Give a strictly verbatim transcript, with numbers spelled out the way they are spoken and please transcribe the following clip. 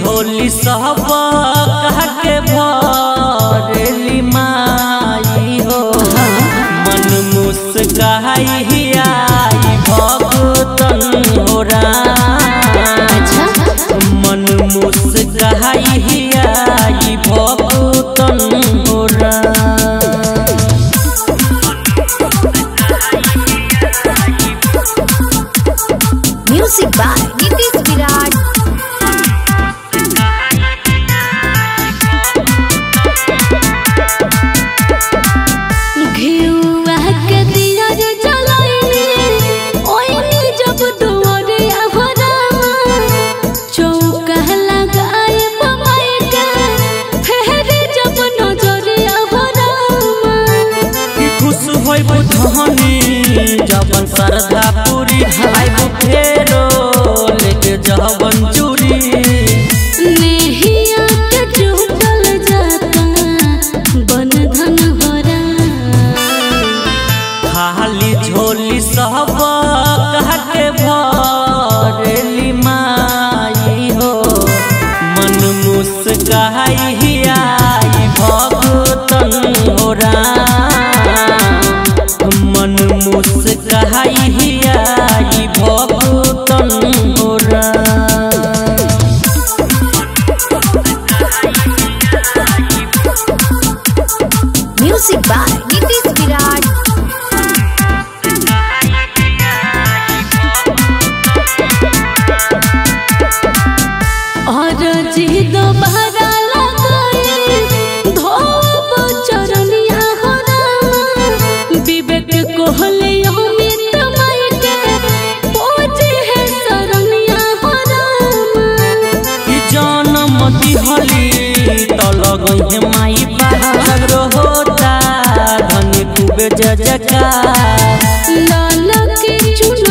झोली सब कह के भरेली माई हो मन मुस्काई आई भगतन हो मन मुस्काई आई भगतन हो म्यूजिक बाय नीतीश विराट। जबन श्रद्धा पूरी आइबो फेरो लेके जबन चूरी नेहिया के टूटल जाता बंधन भरा खाली झोली सब कह के भरेली माई हो मन मुस्काई आई भगतन हो मन मुस्काई आई भगतन हो म्यूजिक बाय नीतीश विराट। और जी दोबारा लगाए धोब चरनिया हो रामा विवेक कोहले अमित माई के पूजे है शरणिया हो रामा जन्म दिहली तो लगई है माई बाहर होता धन खूबे जजका लाल के चुन